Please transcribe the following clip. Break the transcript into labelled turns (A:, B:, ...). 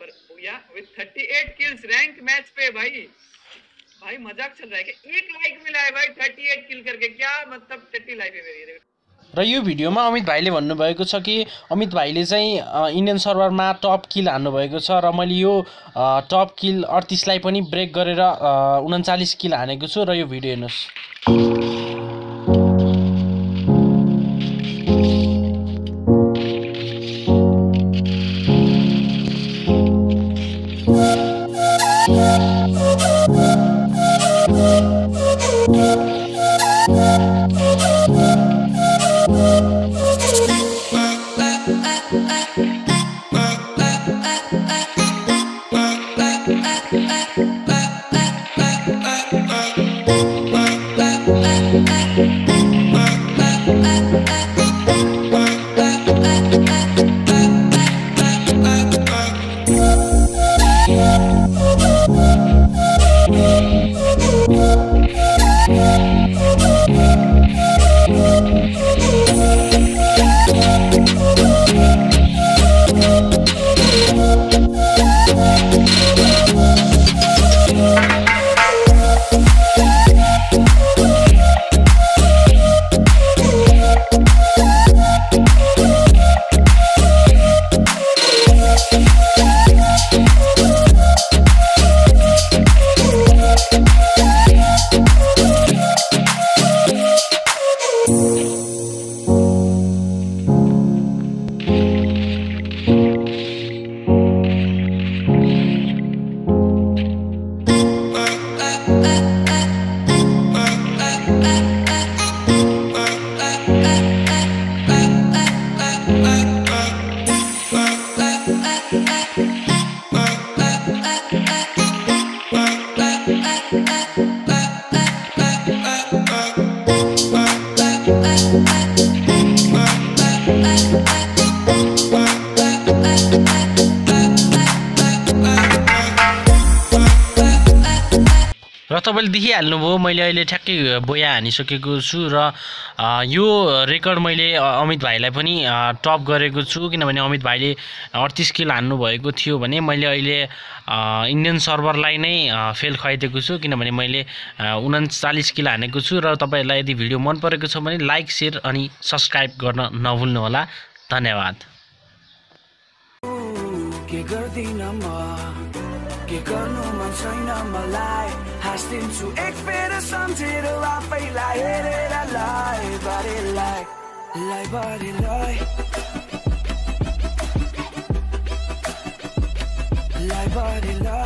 A: पर भूया with 38 kills rank match पे भाई मजाक चल रहा है कि 1 लाइक मिला है भाई 38 किल करके, क्या मतलब टट्टी लाइफ है मेरी।
B: र यो भिडियोमा अमित भाइले भन्नुभएको छ कि अमित भाइले चाहिँ इन्डियन सर्भरमा टप किल हान्नुभएको छ र मैले यो टप किल 38 लाई पनि ब्रेक गरेर 39 किल हानेको छु र यो भिडियो हेर्नुस्। र तपाईले देखिहाल्नुभयो मैले अहिले ठ्याक्कै बोया हानिसकेको छु र यो रेकर्ड मैले अमित भाइलाई पनि टप गरेको छु किनभने अमित भाइले 38 किल हान्नु भएको थियो भने मैले अहिले इन्डियन सर्भरलाई नै फेल खुवाइदिएको छु किनभने मैले 39 किल हानेको छु र तपाईहरुलाई यदि भिडियो मन परेको छ भने लाइक शेयर अनि सब्स्क्राइब गर्न नभुल्नु होला। धन्यवाद। के गर्नु मन छैन मलाई हाँस्दिन्छु एक फेर सम्झेर आफैलाई हेरेर लाई बारीलाई